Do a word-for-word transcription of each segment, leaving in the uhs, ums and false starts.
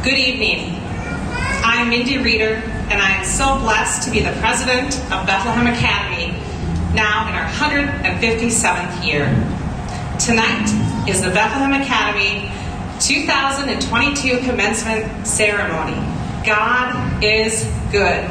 Good evening. I'm Mindy Reeder, and I am so blessed to be the president of Bethlehem Academy, now in our one hundred fifty-seventh year. Tonight is the Bethlehem Academy two thousand twenty-two Commencement Ceremony. God is good.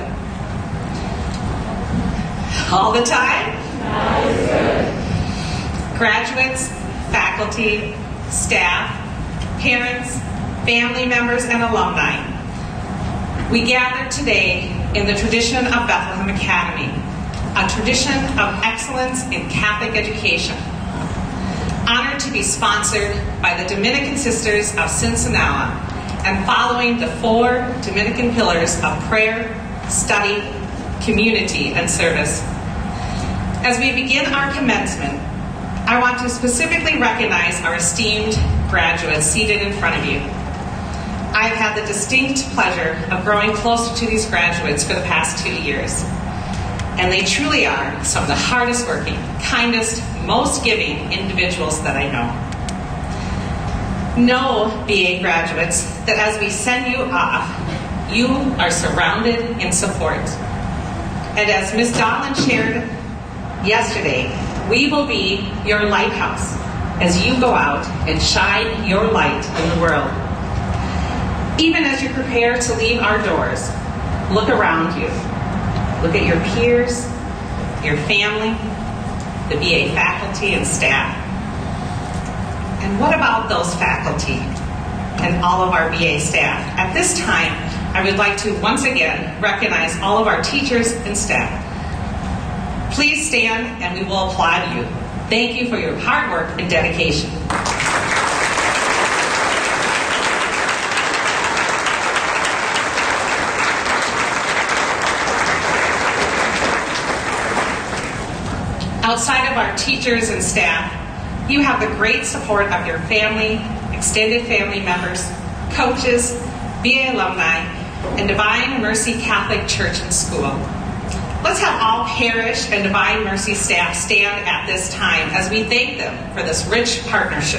All the time? God is good. Graduates, faculty, staff, parents, family members, and alumni, we gather today in the tradition of Bethlehem Academy, a tradition of excellence in Catholic education. Honored to be sponsored by the Dominican Sisters of Cincinnati and following the four Dominican pillars of prayer, study, community, and service. As we begin our commencement, I want to specifically recognize our esteemed graduates seated in front of you. I have had the distinct pleasure of growing closer to these graduates for the past two years. And they truly are some of the hardest working, kindest, most giving individuals that I know. Know, B A graduates, that as we send you off, you are surrounded in support. And as Miz Donlin shared yesterday, we will be your lighthouse as you go out and shine your light in the world. Even as you prepare to leave our doors, look around you. Look at your peers, your family, the B A faculty and staff. And what about those faculty and all of our B A staff? At this time, I would like to once again recognize all of our teachers and staff. Please stand and we will applaud you. Thank you for your hard work and dedication. Outside of our teachers and staff, you have the great support of your family, extended family members, coaches, B A alumni, and Divine Mercy Catholic Church and School. Let's have all parish and Divine Mercy staff stand at this time as we thank them for this rich partnership.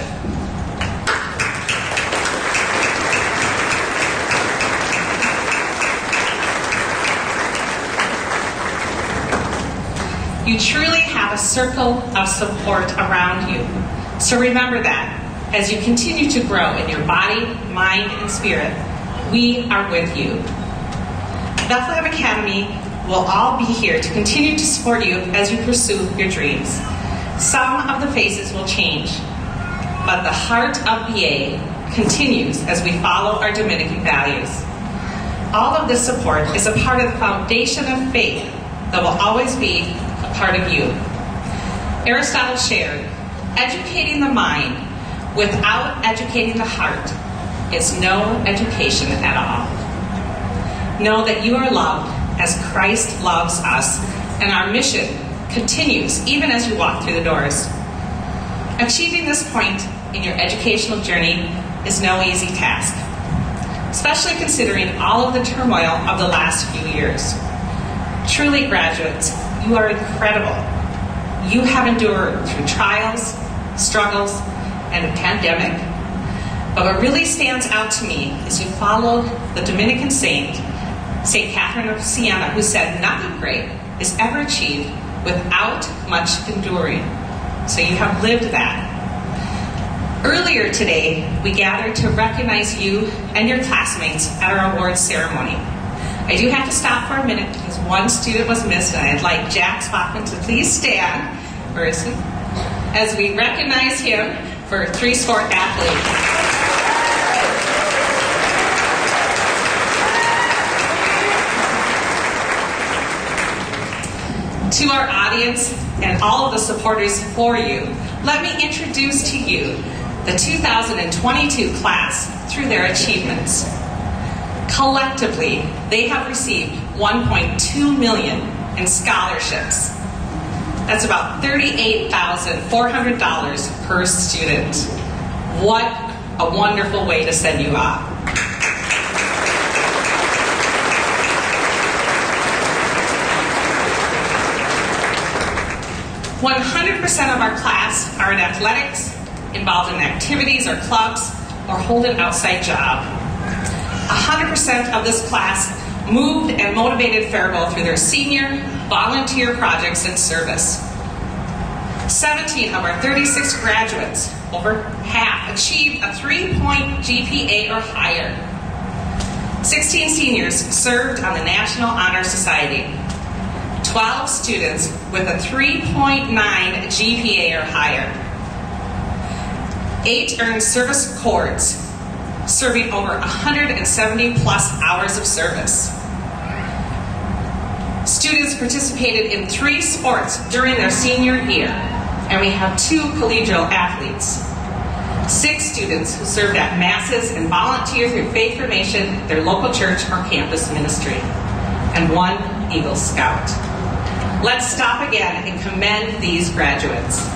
You truly have a circle of support around you. So remember that as you continue to grow in your body, mind, and spirit, we are with you. Bethlehem Academy will all be here to continue to support you as you pursue your dreams. Some of the faces will change, but the heart of B A continues as we follow our Dominican values. All of this support is a part of the foundation of faith that will always be a part of you. Aristotle shared, educating the mind without educating the heart is no education at all. Know that you are loved as Christ loves us, and our mission continues even as you walk through the doors. Achieving this point in your educational journey is no easy task, especially considering all of the turmoil of the last few years. Truly, graduates, you are incredible. You have endured through trials, struggles, and a pandemic. But what really stands out to me is you followed the Dominican saint, Saint Catherine of Siena, who said, nothing great is ever achieved without much enduring. So you have lived that. Earlier today, we gathered to recognize you and your classmates at our awards ceremony. I do have to stop for a minute because one student was missed, and I'd like Jack Spockman to please stand, where is he? As we recognize him for three-sport athlete. To our audience and all of the supporters for you, let me introduce to you the two thousand twenty-two class through their achievements. Collectively, they have received one point two million dollars in scholarships. That's about thirty-eight thousand four hundred dollars per student. What a wonderful way to send you off. one hundred percent of our class are in athletics, involved in activities or clubs, or hold an outside job. one hundred percent of this class moved and motivated Faribault through their senior volunteer projects and service. seventeen of our thirty-six graduates, over half, achieved a three-point G P A or higher. sixteen seniors served on the National Honor Society. twelve students with a three point nine G P A or higher. Eight earned service cords, serving over one hundred seventy plus hours of service. Students participated in three sports during their senior year, and we have two collegial athletes. Six students who served at masses and volunteered through faith formation, their local church or campus ministry, and one Eagle Scout. Let's stop again and commend these graduates.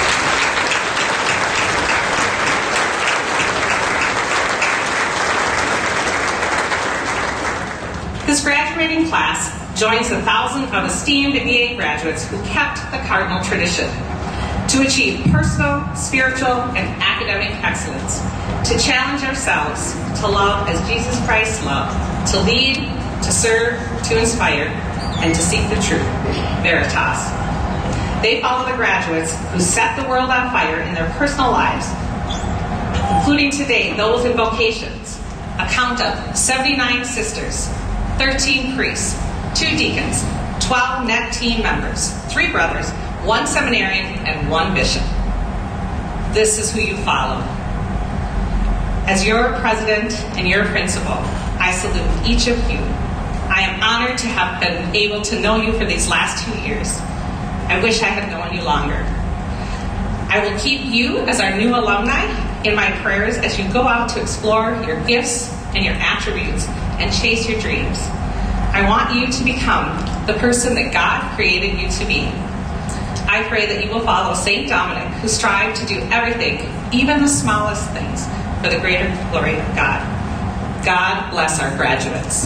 This graduating class joins a thousand of esteemed V A graduates who kept the Cardinal tradition to achieve personal, spiritual, and academic excellence, to challenge ourselves to love as Jesus Christ loved, to lead, to serve, to inspire, and to seek the truth, veritas. They follow the graduates who set the world on fire in their personal lives, including today those in vocations, a count of seventy-nine sisters, thirteen priests, two deacons, twelve net team members, three brothers, one seminarian, and one bishop. This is who you follow. As your president and your principal, I salute each of you. I am honored to have been able to know you for these last two years. I wish I had known you longer. I will keep you as our new alumni in my prayers as you go out to explore your gifts and your attributes and chase your dreams. I want you to become the person that God created you to be. I pray that you will follow Saint Dominic, who strived to do everything, even the smallest things, for the greater glory of God. God bless our graduates.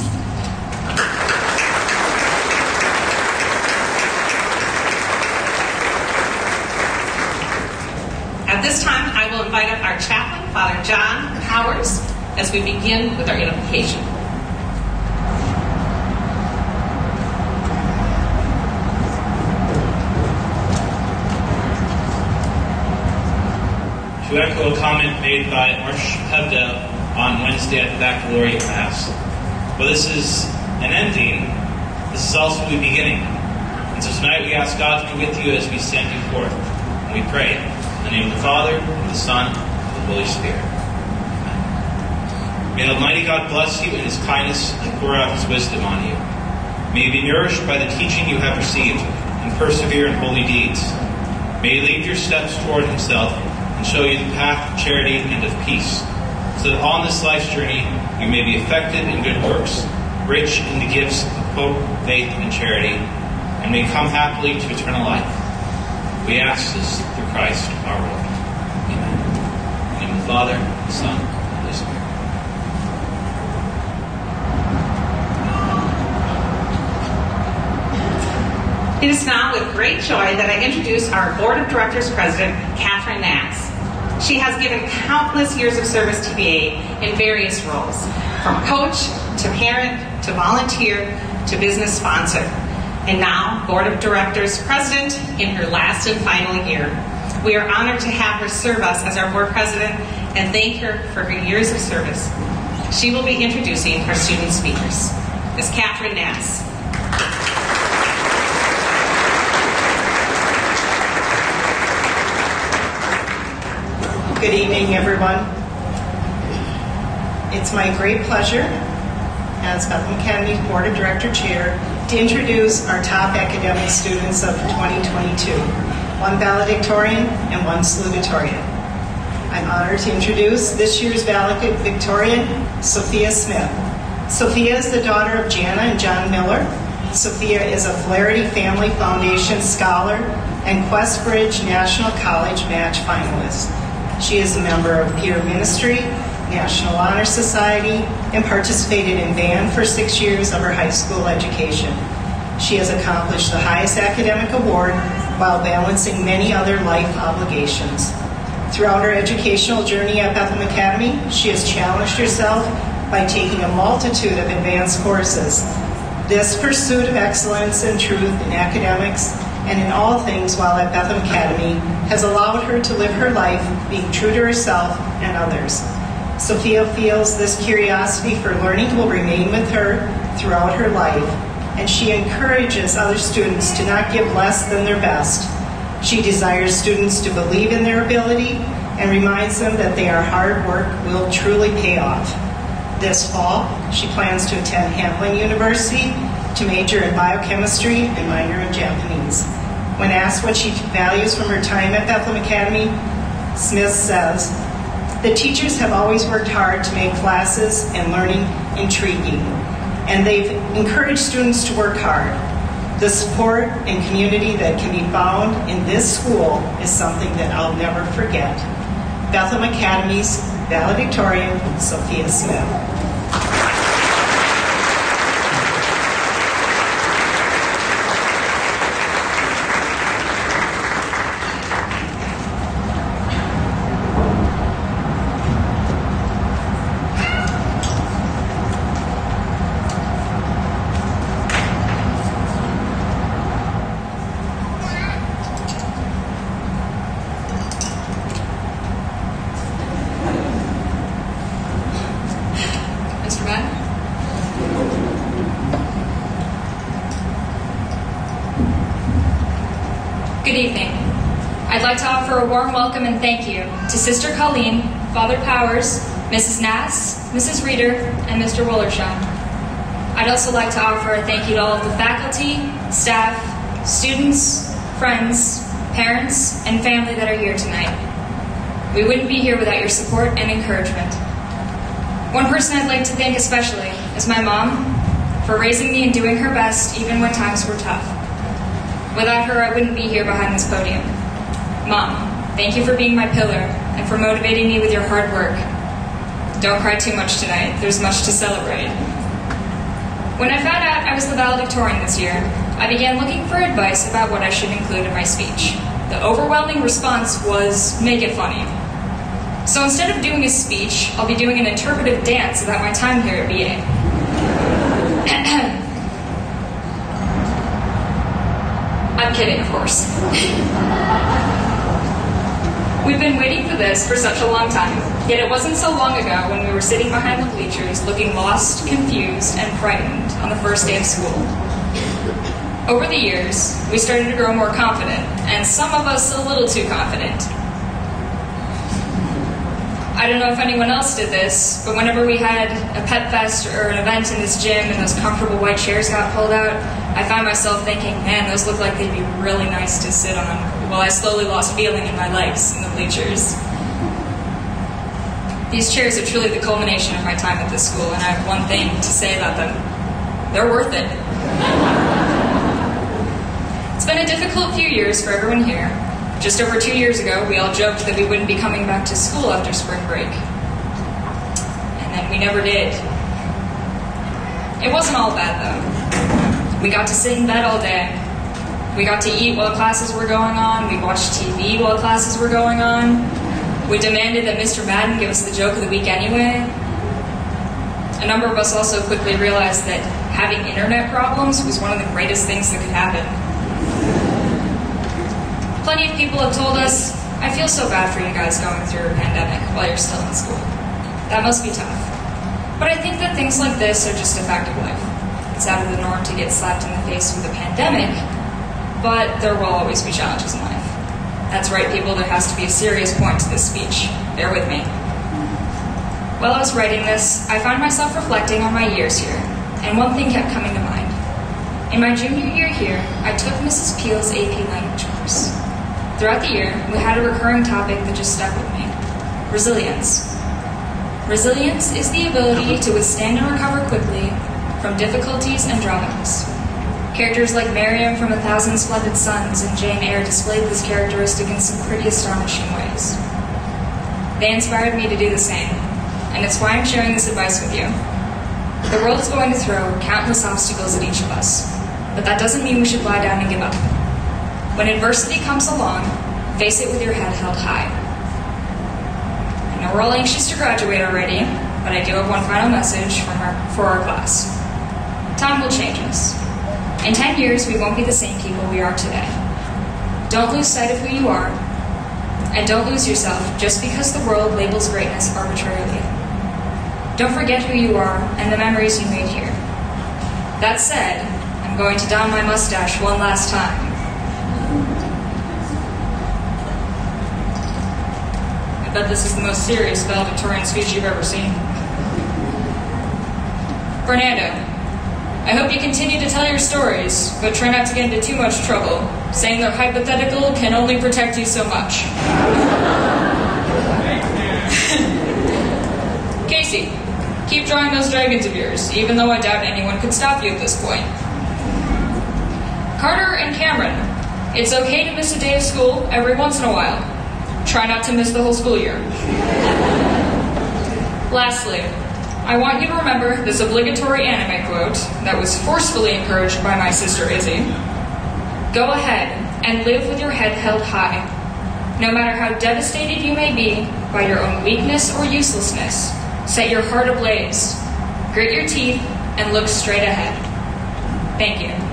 At this time, I will invite up our chaplain, Father John Powers, as we begin with our invocation. To echo a comment made by Archbishop Hebda on Wednesday at the Baccalaureate Mass. Well, this is an ending. This is also the beginning. And so tonight we ask God to be with you as we send you forth. And we pray in the name of the Father, and the Son, and the Holy Spirit. Amen. May Almighty God bless you in His kindness and pour out His wisdom on you. May you be nourished by the teaching you have received and persevere in holy deeds. May He lead your steps toward Himself and show you the path of charity and of peace, so that on this life's journey you may be effective in good works, rich in the gifts of hope, faith, and charity, and may come happily to eternal life. We ask this through Christ our Lord. Amen. In the name of the Father, the Son, and the Holy Spirit. It is now with great joy that I introduce our Board of Directors President, Catherine Nance. She has given countless years of service to V A in various roles, from coach to parent to volunteer to business sponsor, and now Board of Directors President in her last and final year. We are honored to have her serve us as our Board President and thank her for her years of service. She will be introducing our student speakers. Miz Catherine Nance. Good evening, everyone. It's my great pleasure as Bethlehem Academy Board of Director Chair to introduce our top academic students of twenty twenty-two, one valedictorian and one salutatorian. I'm honored to introduce this year's valedictorian, Sophia Smith. Sophia is the daughter of Jana and John Miller. Sophia is a Flaherty Family Foundation scholar and Questbridge National College Match finalist. She is a member of Peer Ministry, National Honor Society, and participated in band for six years of her high school education. She has accomplished the highest academic award while balancing many other life obligations. Throughout her educational journey at Bethlehem Academy, she has challenged herself by taking a multitude of advanced courses. This pursuit of excellence and truth in academics and in all things while at Bethlehem Academy has allowed her to live her life being true to herself and others. Sophia feels this curiosity for learning will remain with her throughout her life, and she encourages other students to not give less than their best. She desires students to believe in their ability and reminds them that their hard work will truly pay off. This fall, she plans to attend Hamline University to major in biochemistry and minor in Japanese. When asked what she values from her time at Bethlehem Academy, Smith says, "The teachers have always worked hard to make classes and learning intriguing, and they've encouraged students to work hard. The support and community that can be found in this school is something that I'll never forget." Bethlehem Academy's valedictorian, Sophia Smith. Good evening. I'd like to offer a warm welcome and thank you to Sister Colleen, Father Powers, Missus Nass, Missus Reeder, and Mister Wollershaw. I'd also like to offer a thank you to all of the faculty, staff, students, friends, parents, and family that are here tonight. We wouldn't be here without your support and encouragement. One person I'd like to thank especially is my mom for raising me and doing her best even when times were tough. Without her, I wouldn't be here behind this podium. Mom, thank you for being my pillar and for motivating me with your hard work. Don't cry too much tonight. There's much to celebrate. When I found out I was the valedictorian this year, I began looking for advice about what I should include in my speech. The overwhelming response was, make it funny. So instead of doing a speech, I'll be doing an interpretive dance about my time here at B A. I'm kidding, of course. We've been waiting for this for such a long time, yet it wasn't so long ago when we were sitting behind the bleachers looking lost, confused, and frightened on the first day of school. Over the years, we started to grow more confident, and some of us a little too confident. I don't know if anyone else did this, but whenever we had a pep fest or an event in this gym and those comfortable white chairs got pulled out, I found myself thinking, man, those look like they'd be really nice to sit on, while I slowly lost feeling in my legs in the bleachers. These chairs are truly the culmination of my time at this school, and I have one thing to say about them. They're worth it. It's been a difficult few years for everyone here. Just over two years ago, we all joked that we wouldn't be coming back to school after spring break. And then we never did. It wasn't all bad, though. We got to sit in bed all day. We got to eat while classes were going on. We watched T V while classes were going on. We demanded that Mister Madden give us the joke of the week anyway. A number of us also quickly realized that having internet problems was one of the greatest things that could happen. Plenty of people have told us, I feel so bad for you guys going through a pandemic while you're still in school. That must be tough. But I think that things like this are just a fact of life. It's out of the norm to get slapped in the face with a pandemic, but there will always be challenges in life. That's right, people, there has to be a serious point to this speech. Bear with me. While I was writing this, I found myself reflecting on my years here, and one thing kept coming to mind. In my junior year here, I took Missus Peel's A P language course. Throughout the year, we had a recurring topic that just stuck with me: resilience. Resilience is the ability to withstand and recover quickly from difficulties and drawbacks. Characters like Miriam from A Thousand Splendid Suns and Jane Eyre displayed this characteristic in some pretty astonishing ways. They inspired me to do the same, and it's why I'm sharing this advice with you. The world is going to throw countless obstacles at each of us, but that doesn't mean we should lie down and give up. When adversity comes along, face it with your head held high. I know we're all anxious to graduate already, but I do have one final message from our, for our class. Time will change us. In ten years, we won't be the same people we are today. Don't lose sight of who you are, and don't lose yourself just because the world labels greatness arbitrarily. Don't forget who you are and the memories you made here. That said, I'm going to don my mustache one last time. I bet this is the most serious valedictorian speech you've ever seen. Fernando, I hope you continue to tell your stories, but try not to get into too much trouble. Saying they're hypothetical can only protect you so much. Casey, keep drawing those dragons of yours, even though I doubt anyone could stop you at this point. Carter and Cameron, it's okay to miss a day of school every once in a while. Try not to miss the whole school year. Lastly, I want you to remember this obligatory anime quote that was forcefully encouraged by my sister Izzy. Go ahead and live with your head held high. No matter how devastated you may be by your own weakness or uselessness, set your heart ablaze, grit your teeth, and look straight ahead. Thank you.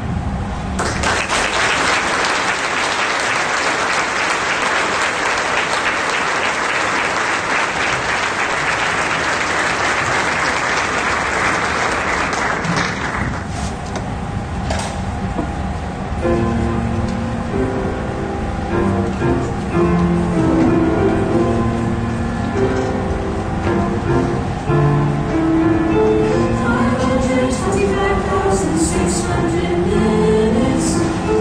twenty-five thousand six hundred minutes.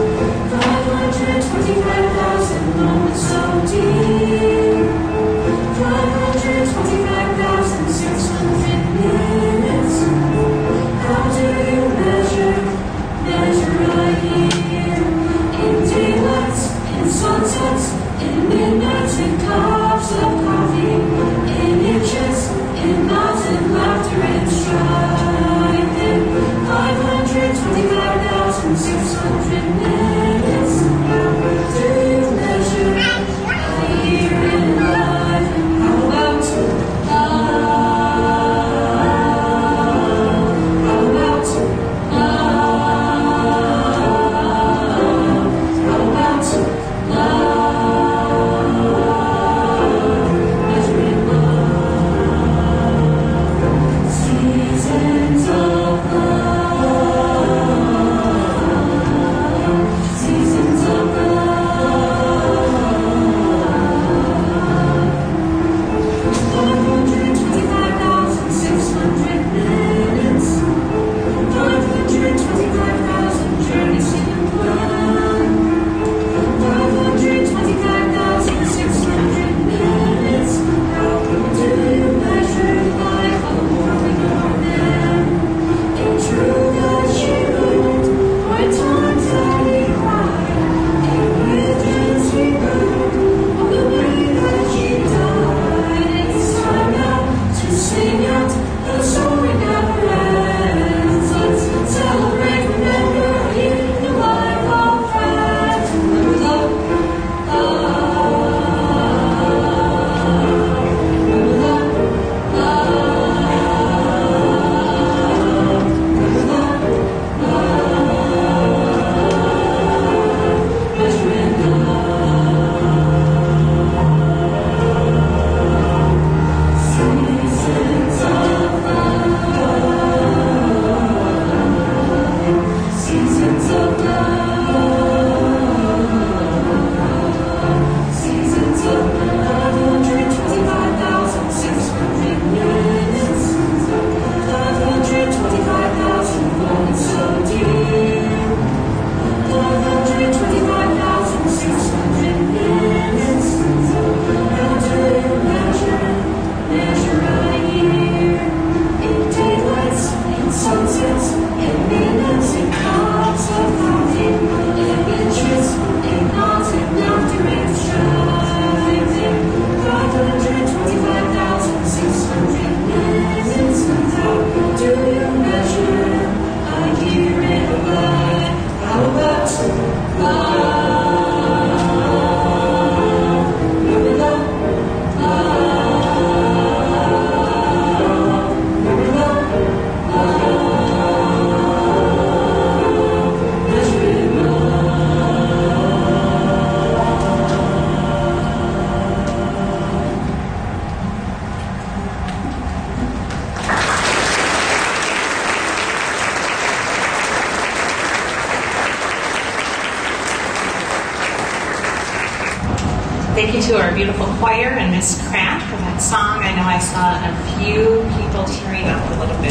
Thank you to our beautiful choir and Miss Pratt for that song. I know I saw a few people tearing up a little bit.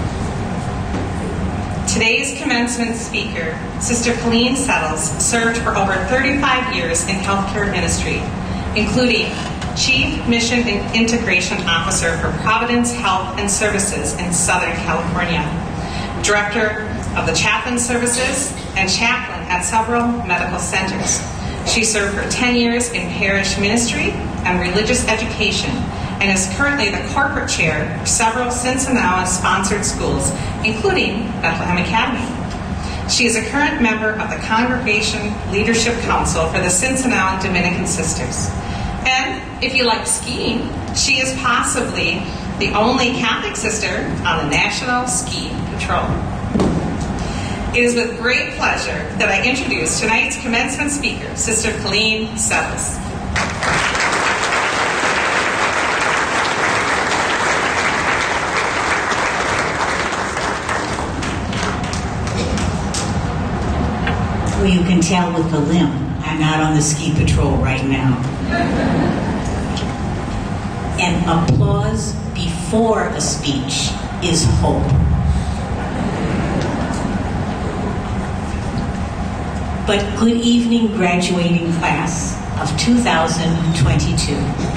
Today's commencement speaker, Sister Colleen Settles, served for over thirty-five years in healthcare ministry, including Chief Mission and Integration Officer for Providence Health and Services in Southern California, Director of the Chaplain Services, and Chaplain at several medical centers. She served for ten years in parish ministry and religious education and is currently the corporate chair for several Cincinnati-sponsored schools, including Bethlehem Academy. She is a current member of the Congregation Leadership Council for the Cincinnati Dominican Sisters. And if you like skiing, she is possibly the only Catholic sister on the National Ski Patrol. It is with great pleasure that I introduce tonight's commencement speaker, Sister Colleen Settles. Well, you can tell with the limp, I'm not on the ski patrol right now. And applause before a speech is hope. But good evening, graduating class of two thousand twenty-two.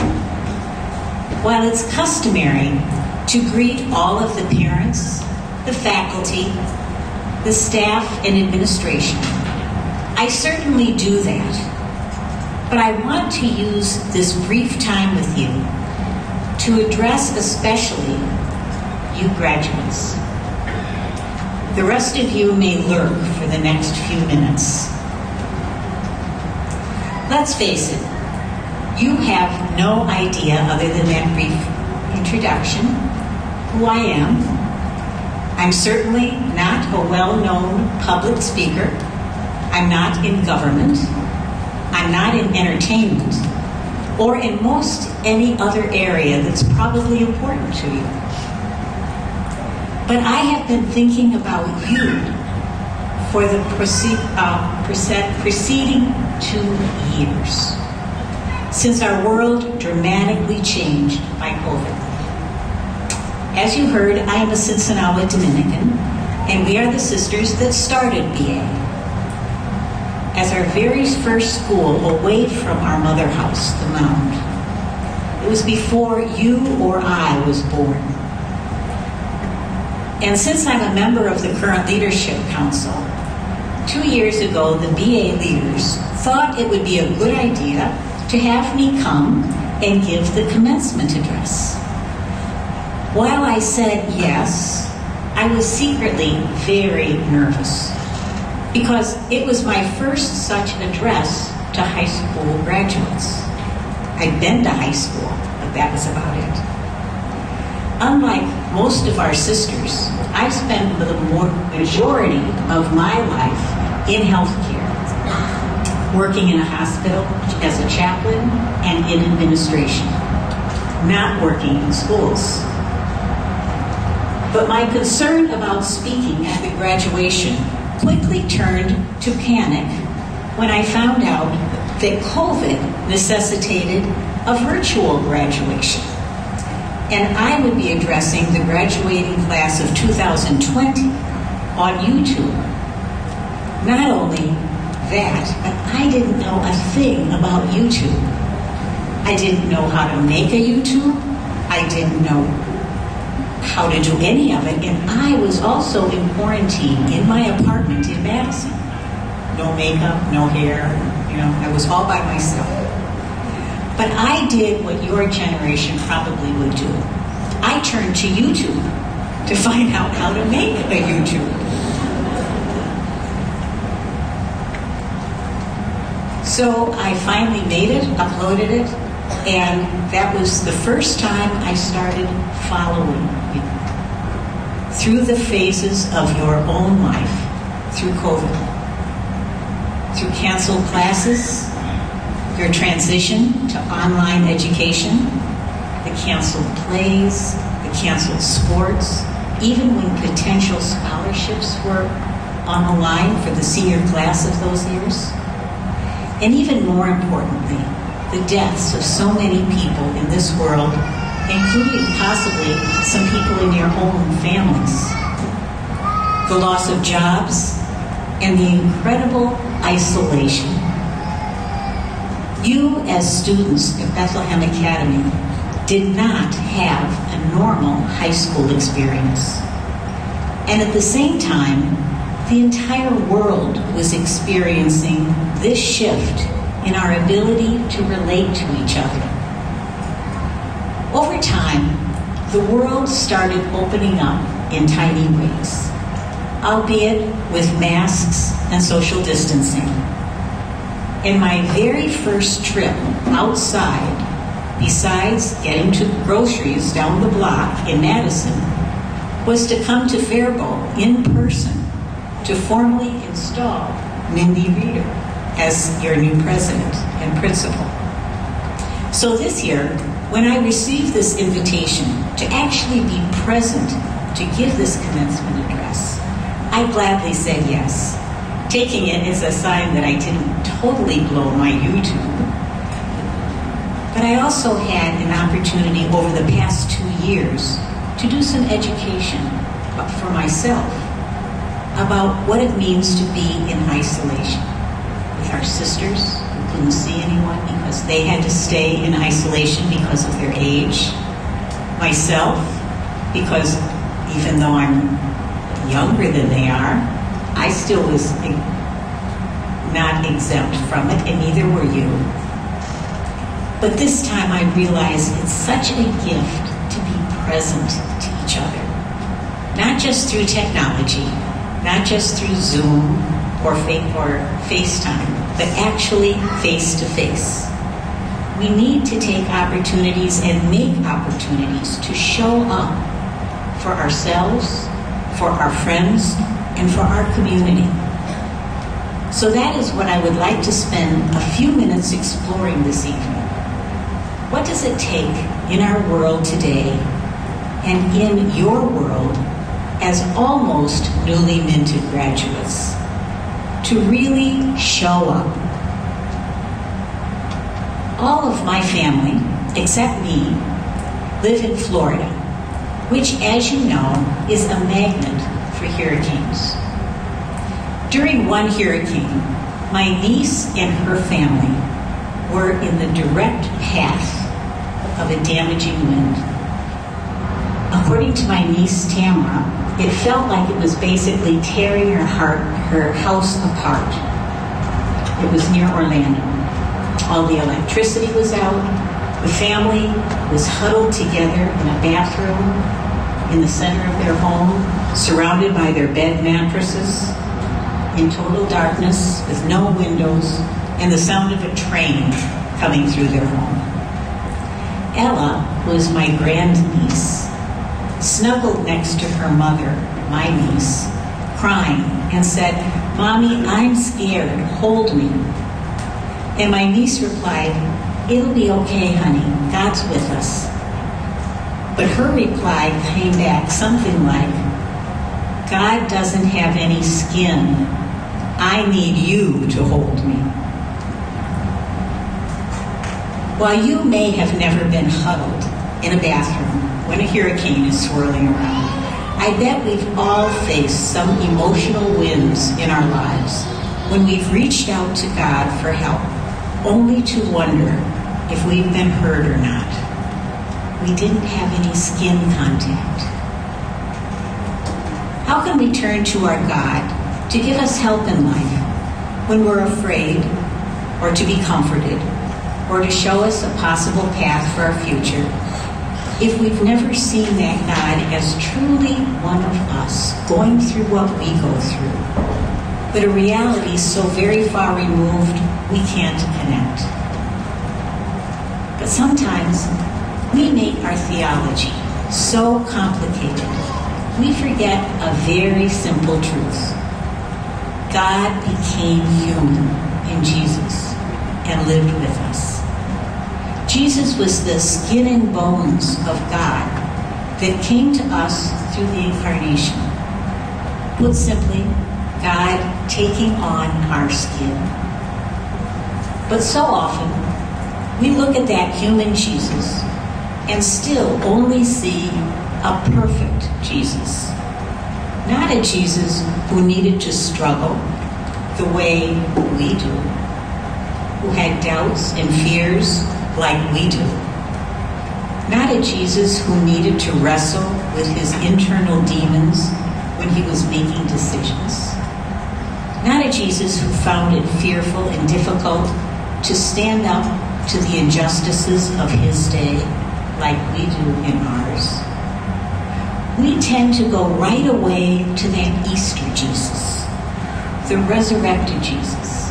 While it's customary to greet all of the parents, the faculty, the staff, and administration, I certainly do that. But I want to use this brief time with you to address especially you graduates. The rest of you may lurk for the next few minutes. Let's face it, you have no idea other than that brief introduction who I am. I'm certainly not a well-known public speaker. I'm not in government. I'm not in entertainment or in most any other area that's probably important to you. But I have been thinking about you for the proce- uh, prece- preceding two years, since our world dramatically changed by COVID. As you heard, I am a Cincinnati Dominican, and we are the sisters that started B A as our very first school away from our mother house, the Mound. It was before you or I was born. And since I'm a member of the current Leadership Council, two years ago the B A leaders thought it would be a good idea to have me come and give the commencement address. While I said yes, I was secretly very nervous because it was my first such address to high school graduates. I'd been to high school, but that was about it. Unlike most of our sisters, I've spent the majority of my life in healthcare, working in a hospital as a chaplain and in administration, not working in schools. But my concern about speaking at the graduation quickly turned to panic when I found out that COVID necessitated a virtual graduation. And I would be addressing the graduating class of two thousand twenty on YouTube. Not only that, but I didn't know a thing about YouTube. I didn't know how to make a YouTube. I didn't know how to do any of it. And I was also in quarantine in my apartment in Madison. No makeup, no hair, you know, I was all by myself. But I did what your generation probably would do. I turned to YouTube to find out how to make a YouTube. So I finally made it, uploaded it, and that was the first time I started following you through the phases of your own life, through COVID, through canceled classes, your transition to online education, the canceled plays, the canceled sports, even when potential scholarships were on the line for the senior class of those years. And even more importantly, the deaths of so many people in this world, including possibly some people in your own families. The loss of jobs and the incredible isolation. You, as students at Bethlehem Academy, did not have a normal high school experience. And at the same time, the entire world was experiencing this shift in our ability to relate to each other. Over time, the world started opening up in tiny ways, albeit with masks and social distancing. And my very first trip outside, besides getting to groceries down the block in Madison, was to come to Faribault in person to formally install Mindy Reeder as your new president and principal. So this year, when I received this invitation to actually be present to give this commencement address, I gladly said yes, taking it as a sign that I didn't totally blow my YouTube. But I also had an opportunity over the past two years to do some education for myself about what it means to be in isolation with our sisters who couldn't see anyone because they had to stay in isolation because of their age. Myself, because even though I'm younger than they are, I still was not exempt from it, and neither were you. But this time I realized it's such a gift to be present to each other. Not just through technology, not just through Zoom or, fa- or FaceTime, but actually face to face. We need to take opportunities and make opportunities to show up for ourselves, for our friends, and for our community. So that is what I would like to spend a few minutes exploring this evening. What does it take in our world today and in your world as almost newly minted graduates to really show up? All of my family, except me, live in Florida, which, as you know, is a magnet for hurricanes. During one hurricane, my niece and her family were in the direct path of a damaging wind. According to my niece Tamara, it felt like it was basically tearing her heart, her house apart. It was near Orlando. All the electricity was out. The family was huddled together in a bathroom in the center of their home, surrounded by their bed mattresses, in total darkness, with no windows, and the sound of a train coming through their home. Ella, who is my grandniece, snuggled next to her mother, my niece, crying, and said, "Mommy, I'm scared. Hold me." And my niece replied, "It'll be okay, honey. God's with us." But her reply came back something like, "God doesn't have any skin. I need you to hold me." While you may have never been huddled in a bathroom when a hurricane is swirling around, I bet we've all faced some emotional winds in our lives when we've reached out to God for help, only to wonder if we've been heard or not. We didn't have any skin contact. How can we turn to our God to give us help in life when we're afraid, or to be comforted, or to show us a possible path for our future, if we've never seen that God as truly one of us, going through what we go through, but a reality so very far removed we can't connect? But sometimes we make our theology so complicated, we forget a very simple truth. God became human in Jesus and lived with us. Jesus was the skin and bones of God that came to us through the incarnation. Put simply, God taking on our skin. But so often, we look at that human Jesus and still only see a perfect Jesus. Not a Jesus who needed to struggle the way we do, who had doubts and fears like we do. Not a Jesus who needed to wrestle with his internal demons when he was making decisions. Not a Jesus who found it fearful and difficult to stand up to the injustices of his day like we do in ours. We tend to go right away to that Easter Jesus, the resurrected Jesus.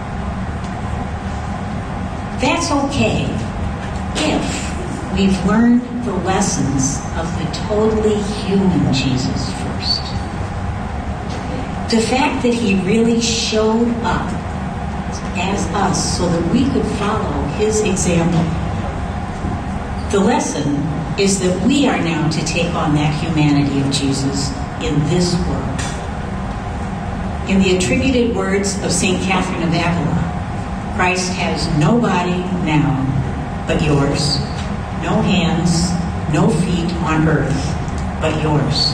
That's okay if we've learned the lessons of the totally human Jesus first. The fact that he really showed up as us so that we could follow his example. The lesson is that we are now to take on that humanity of Jesus in this world. In the attributed words of Saint Catherine of Avila, Christ has no body now but yours, no hands, no feet on earth but yours.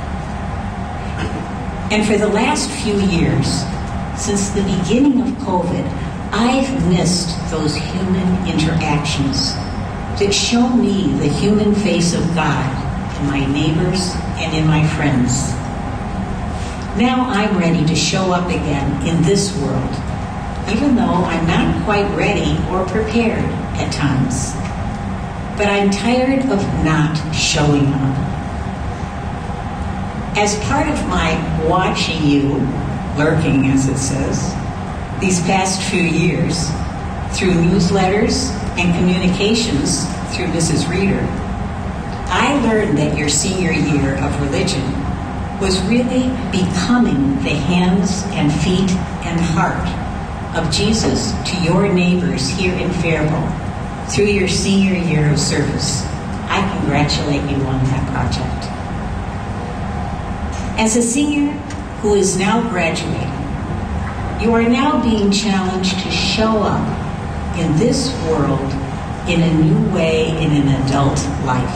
And for the last few years, since the beginning of COVID, I've missed those human interactions that show me the human face of God in my neighbors and in my friends. Now I'm ready to show up again in this world, even though I'm not quite ready or prepared at times. But I'm tired of not showing up. As part of my watching you, lurking as it says, these past few years, through newsletters and communications through Missus Reader, I learned that your senior year of religion was really becoming the hands and feet and heart of Jesus to your neighbors here in Faribault through your senior year of service. I congratulate you on that project. As a senior who is now graduating, you are now being challenged to show up in this world in a new way in an adult life.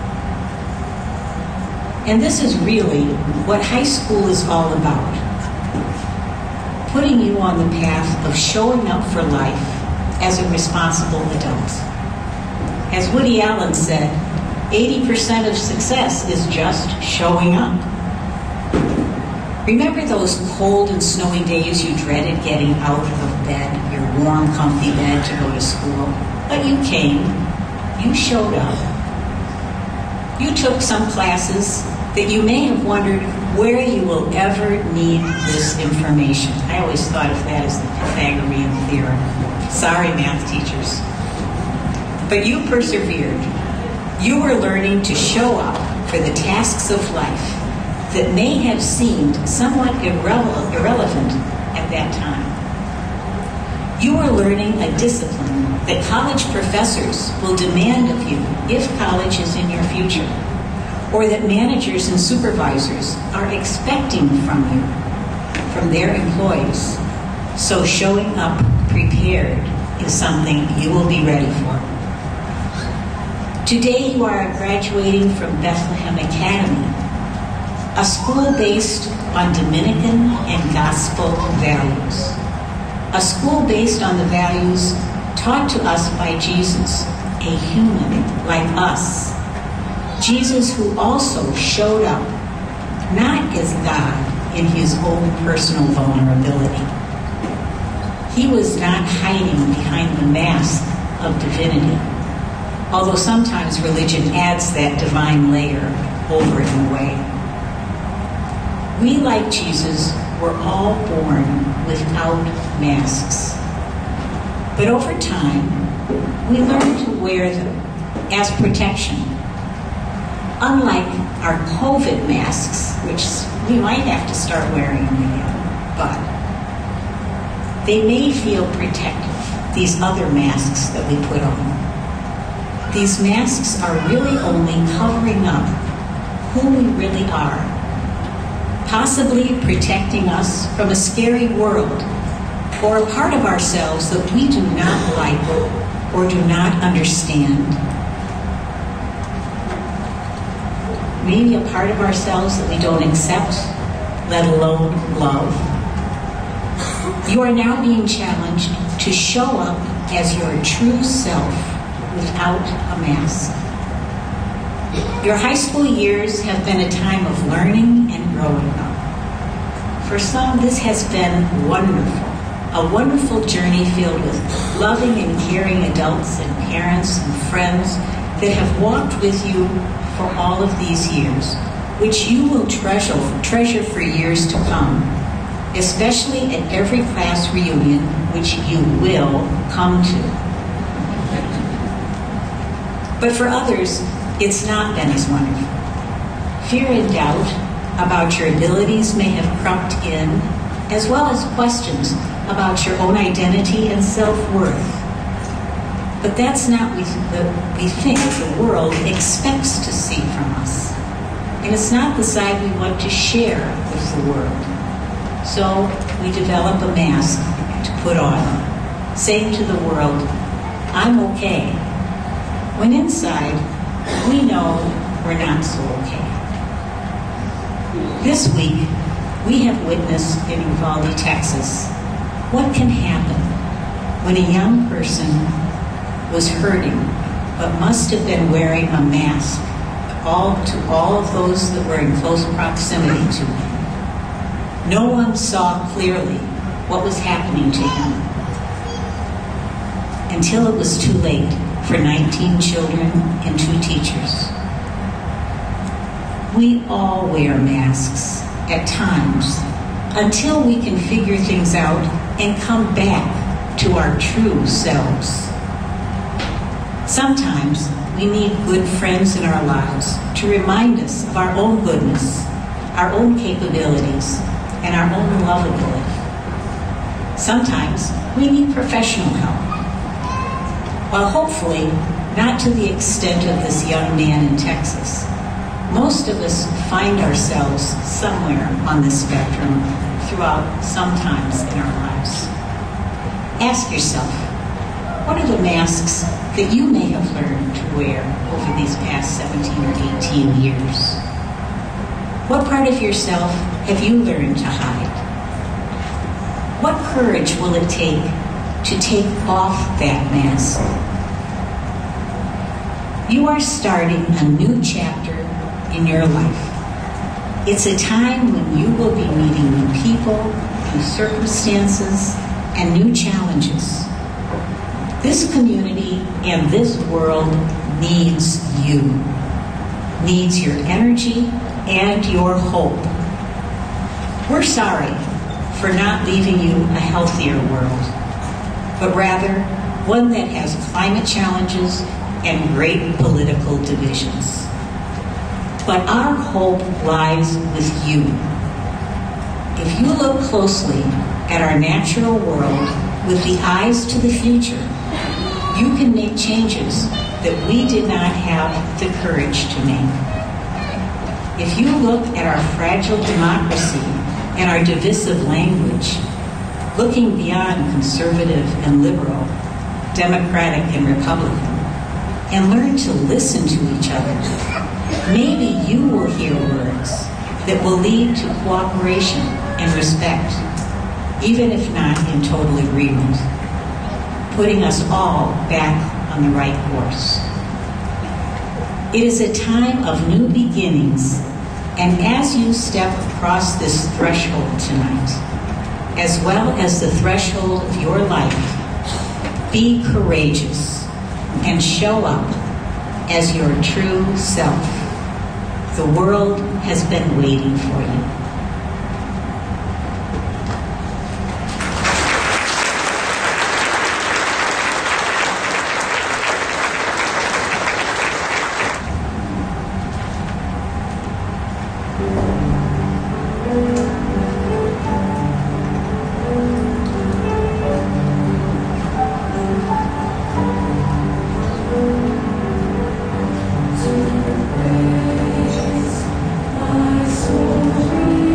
And this is really what high school is all about. Putting you on the path of showing up for life as a responsible adult. As Woody Allen said, eighty percent of success is just showing up. Remember those cold and snowy days you dreaded getting out of bed, your warm, comfy bed to go to school? But you came. You showed up. You took some classes that you may have wondered where you will ever need this information. I always thought of that as the Pythagorean theorem. Sorry, math teachers. But you persevered. You were learning to show up for the tasks of life that may have seemed somewhat irrele- irrelevant at that time. You are learning a discipline that college professors will demand of you if college is in your future, or that managers and supervisors are expecting from you, from their employees. So showing up prepared is something you will be ready for. Today you are graduating from Bethlehem Academy, a school based on Dominican and gospel values. A school based on the values taught to us by Jesus, a human like us. Jesus who also showed up, not as God in his own personal vulnerability. He was not hiding behind the mask of divinity, although sometimes religion adds that divine layer over in a way. We, like Jesus, were all born without masks. But over time, we learned to wear them as protection. Unlike our COVID masks, which we might have to start wearing them again, but they may feel protective, these other masks that we put on. These masks are really only covering up who we really are, possibly protecting us from a scary world or a part of ourselves that we do not like or do not understand. Maybe a part of ourselves that we don't accept, let alone love. You are now being challenged to show up as your true self without a mask. Your high school years have been a time of learning and growing up. For some, this has been wonderful, a wonderful journey filled with loving and caring adults and parents and friends that have walked with you for all of these years, which you will treasure, treasure for years to come, especially at every class reunion, which you will come to. But for others, it's not been as wonderful. Fear and doubt about your abilities may have crept in, as well as questions about your own identity and self-worth. But that's not what we think the world expects to see from us. And it's not the side we want to share with the world. So we develop a mask to put on, saying to the world, I'm okay. When inside, we know we're not so okay. This week, we have witnessed in Uvalde, Texas, what can happen when a young person was hurting, but must have been wearing a mask all to all of those that were in close proximity to him. No one saw clearly what was happening to him until it was too late for nineteen children and two teachers. We all wear masks at times until we can figure things out and come back to our true selves. Sometimes we need good friends in our lives to remind us of our own goodness, our own capabilities, and our own lovability. Sometimes we need professional help. While hopefully not to the extent of this young man in Texas, most of us find ourselves somewhere on the spectrum throughout some times in our lives. Ask yourself, what are the masks that you may have learned to wear over these past seventeen or eighteen years? What part of yourself have you learned to hide? What courage will it take to take off that mask? You are starting a new chapter in your life. It's a time when you will be meeting new people, new circumstances, and new challenges. This community and this world needs you, needs your energy and your hope. We're sorry for not leaving you a healthier world, but rather one that has climate challenges and great political divisions. But our hope lies with you. If you look closely at our natural world with the eyes to the future, you can make changes that we did not have the courage to make. If you look at our fragile democracy and our divisive language, looking beyond conservative and liberal, Democratic and Republican, and learn to listen to each other, maybe you will hear words that will lead to cooperation and respect, even if not in total agreement, putting us all back on the right course. It is a time of new beginnings, and as you step across this threshold tonight, as well as the threshold of your life, be courageous and show up as your true self. The world has been waiting for you. My soul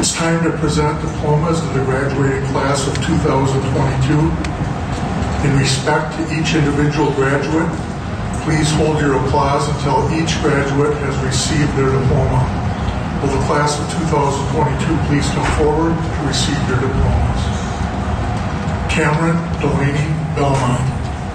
It's time to present diplomas to the graduating class of two thousand twenty-two. In respect to each individual graduate, please hold your applause until each graduate has received their diploma. Will the class of two thousand twenty-two please come forward to receive their diplomas? Cameron Delaney Belmont.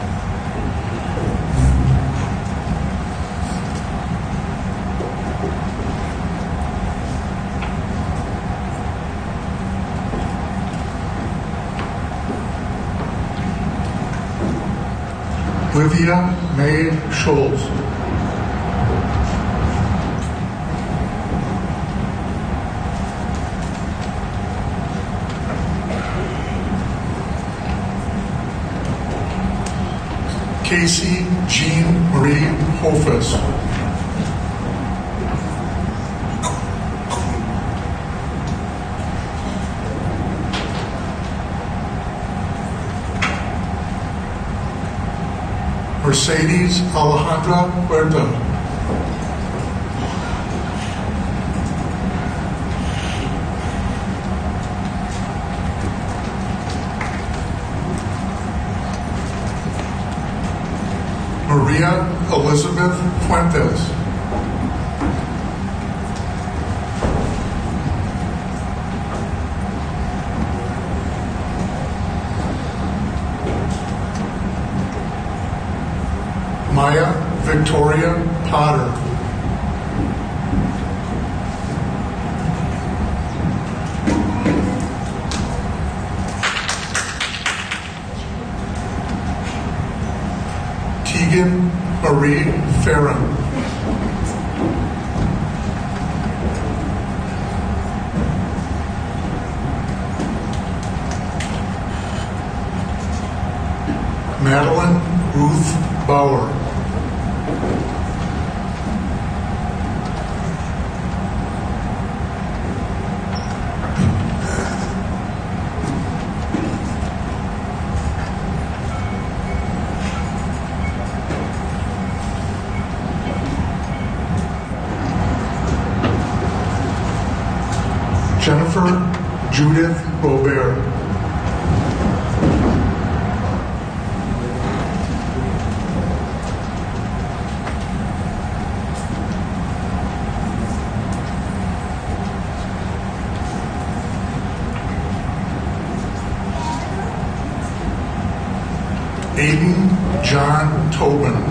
Olivia May Schultz. Casey Jean Marie Hofus. Mercedes Alejandra Huerta. Maria Elizabeth Fuentes. Maya Victoria Potter. Tegan Marie Farron. Madeline Ruth Bauer. Jennifer Judith Robert. Aiden John Tobin.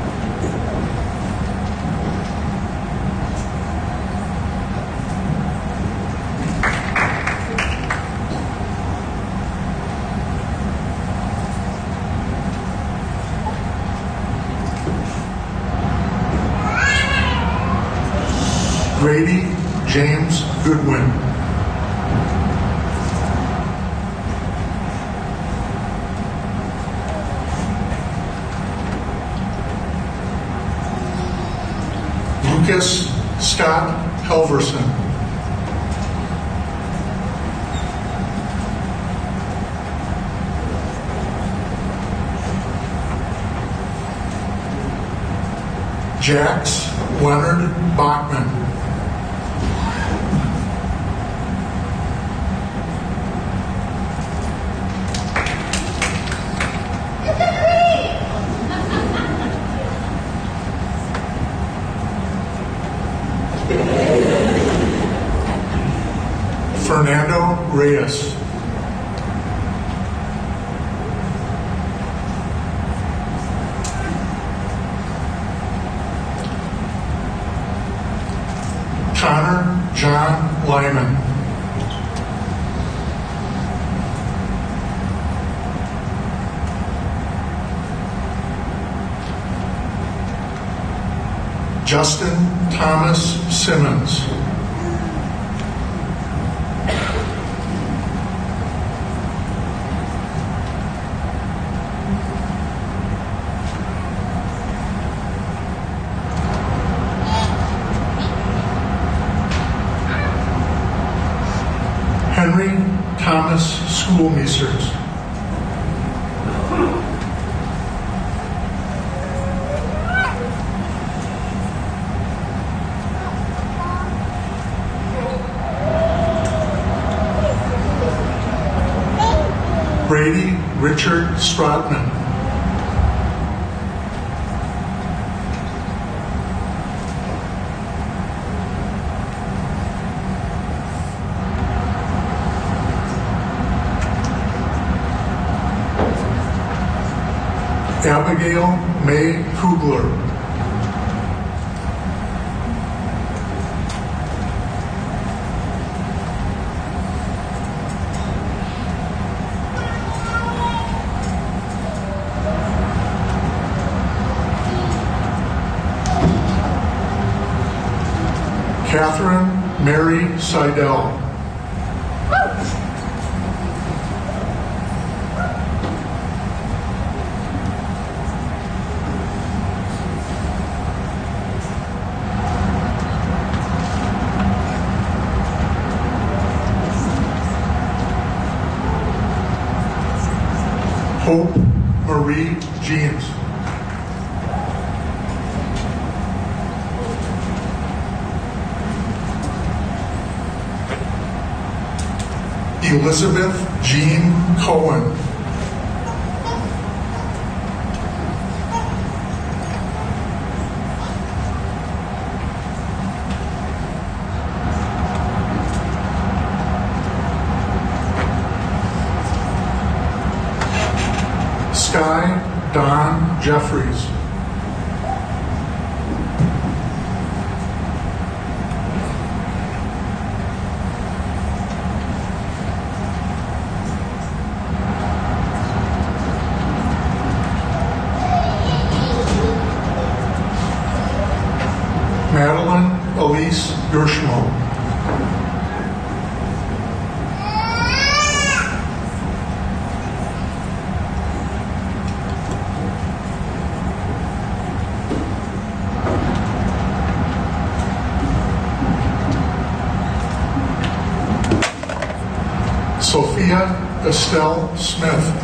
Grady James Goodwin. Lucas Scott Helverson. Jax Leonard Bachman. Fernando Reyes. Connor John Lyman. Justin Thomas Simmons. Henry Thomas Schoolmeisters. Brady Richard Stratman. Abigail May Kugler. Catherine Mary Seidel. Hope Marie Jeans. Elizabeth Jean Cohen. Sky Don Jeffries. Madeline Elise Gershmo. Sophia Estelle Smith.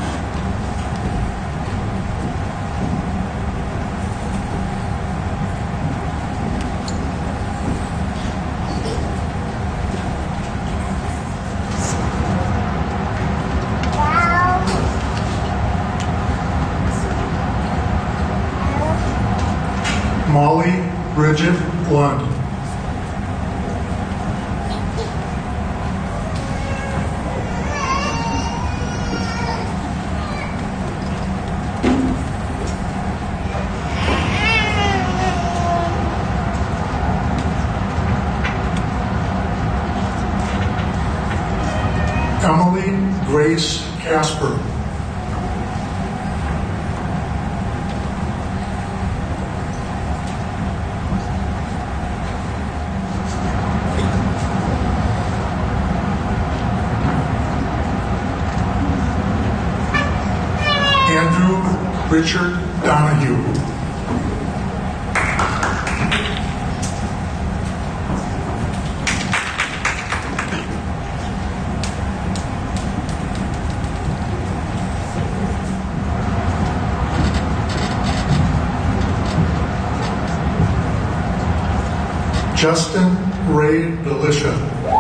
Molly Bridget Lund. Emily Grace Casper. Andrew Richard Donahue. Justin Ray Delisha.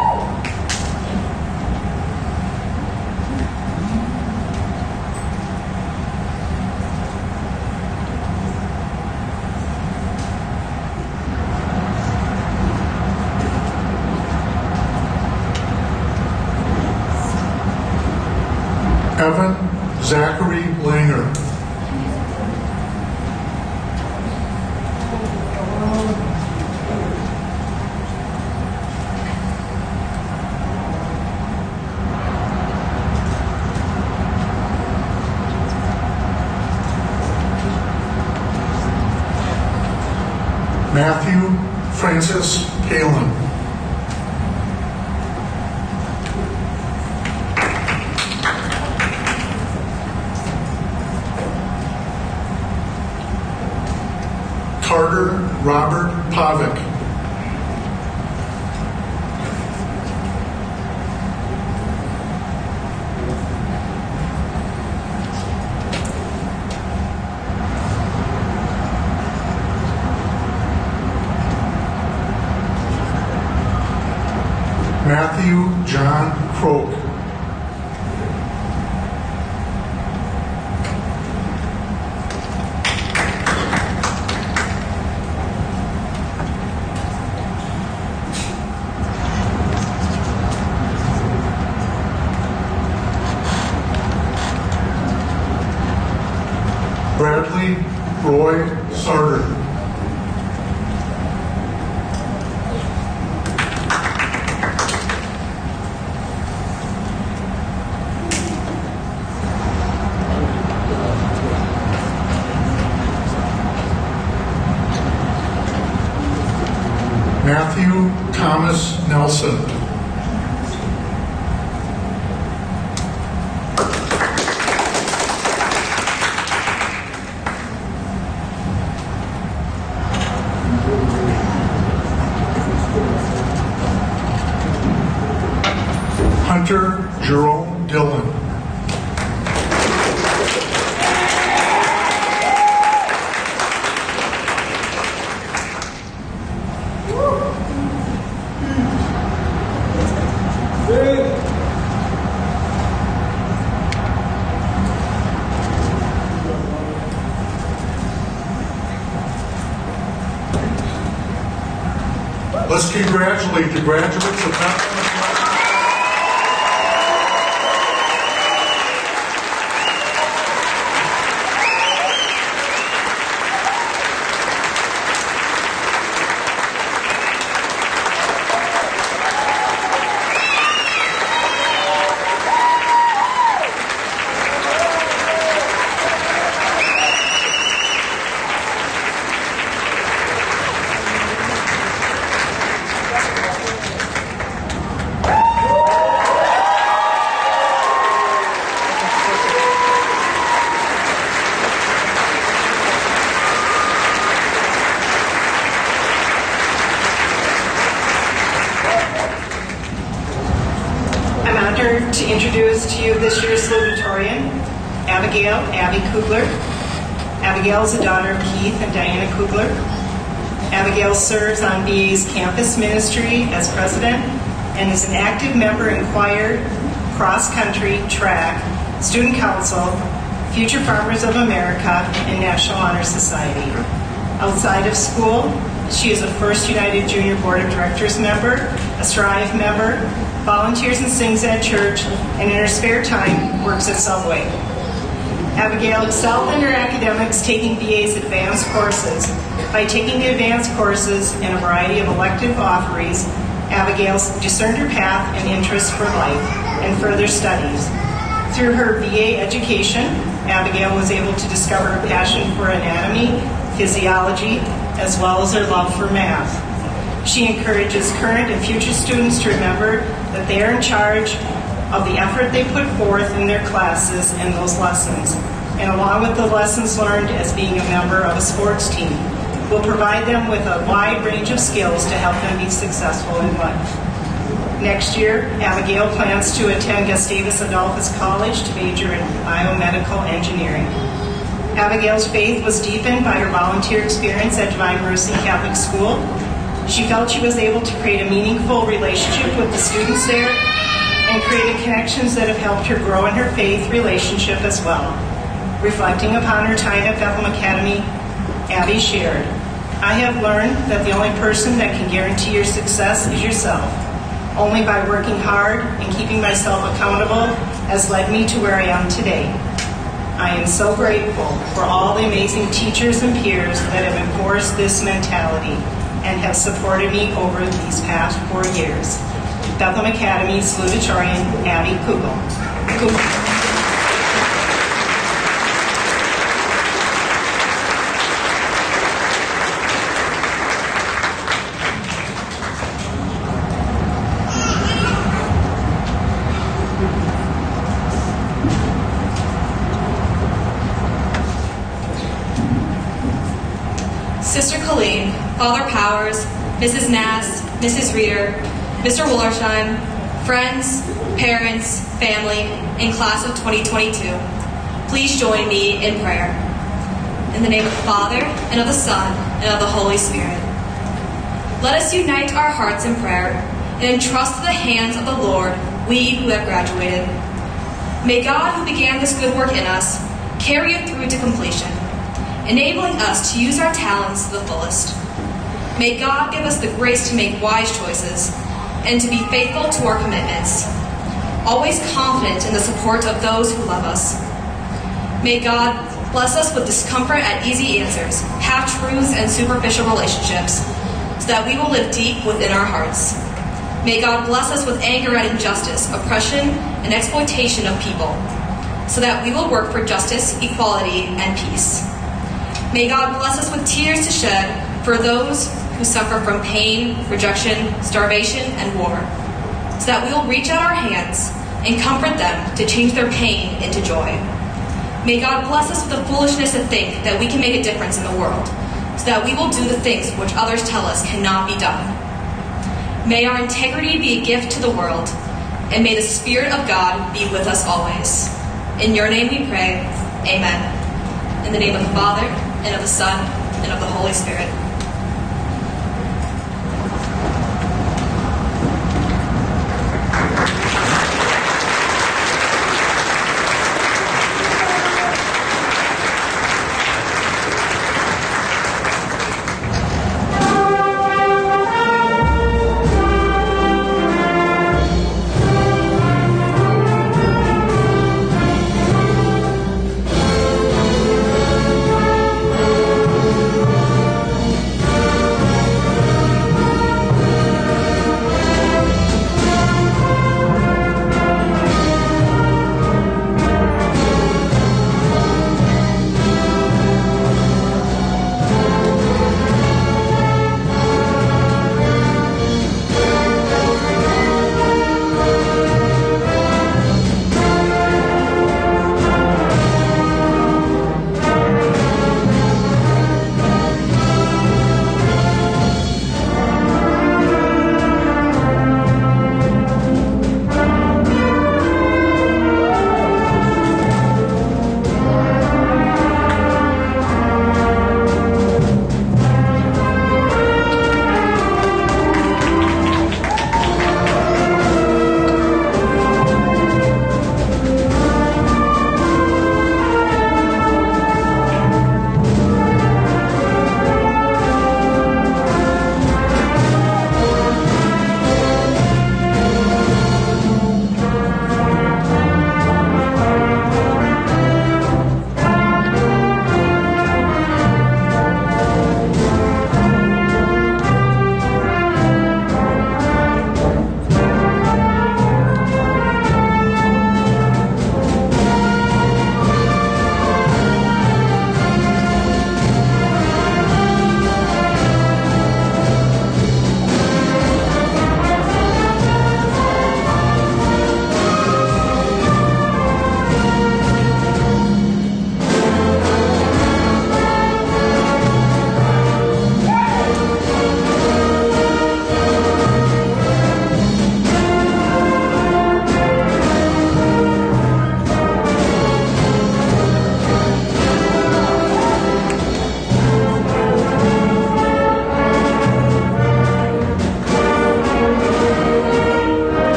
Evan Zachary Langer. Matthew Francis Palin. Carter Robert Pavic. Matthew John Croak. Matthew Thomas Nelson. Hunter Jerome Dillon. Let's congratulate the graduates of Bethlehem. To introduce to you this year's salutatorian, Abigail Abby Kugler. Abigail is the daughter of Keith and Diana Kugler. Abigail serves on B A's campus ministry as president and is an active member in choir, cross-country, track, student council, Future Farmers of America, and National Honor Society. Outside of school, she is a First United Junior Board of Directors member, a Strive member, volunteers and sings at church, and in her spare time works at Subway. Abigail excelled in her academics, taking B A's advanced courses. By taking the advanced courses and a variety of elective offerings, Abigail discerned her path and interests for life and further studies. Through her B A education, Abigail was able to discover her passion for anatomy, physiology, as well as her love for math. She encourages current and future students to remember that they are in charge of the effort they put forth in their classes and those lessons, and along with the lessons learned as being a member of a sports team, will provide them with a wide range of skills to help them be successful in life. Next year, Abigail plans to attend Gustavus Adolphus College to major in biomedical engineering. Abigail's faith was deepened by her volunteer experience at Divine Mercy Catholic School. She felt she was able to create a meaningful relationship with the students there and created connections that have helped her grow in her faith relationship as well. Reflecting upon her time at Bethlehem Academy, Abby shared, "I have learned that the only person that can guarantee your success is yourself. Only by working hard and keeping myself accountable has led me to where I am today. I am so grateful for all the amazing teachers and peers that have enforced this mentality and have supported me over these past four years. Bethlehem Academy salutatorian Abby Kugel. Kugel. Sister Colleen, Father Powers, Missus Nass, Missus Reeder, Mister Wollersheim, friends, parents, family, and class of twenty twenty-two, please join me in prayer. In the name of the Father, and of the Son, and of the Holy Spirit. Let us unite our hearts in prayer and entrust to the hands of the Lord we who have graduated. May God, who began this good work in us, carry it through to completion, enabling us to use our talents to the fullest. May God give us the grace to make wise choices and to be faithful to our commitments, always confident in the support of those who love us. May God bless us with discomfort at easy answers, half-truths, and superficial relationships, so that we will live deep within our hearts. May God bless us with anger at injustice, oppression, and exploitation of people, so that we will work for justice, equality, and peace. May God bless us with tears to shed for those who suffer from pain, rejection, starvation, and war, so that we will reach out our hands and comfort them to change their pain into joy. May God bless us with the foolishness to think that we can make a difference in the world, so that we will do the things which others tell us cannot be done. May our integrity be a gift to the world, and may the Spirit of God be with us always. In your name we pray, amen. In the name of the Father, and of the Son, and of the Holy Spirit.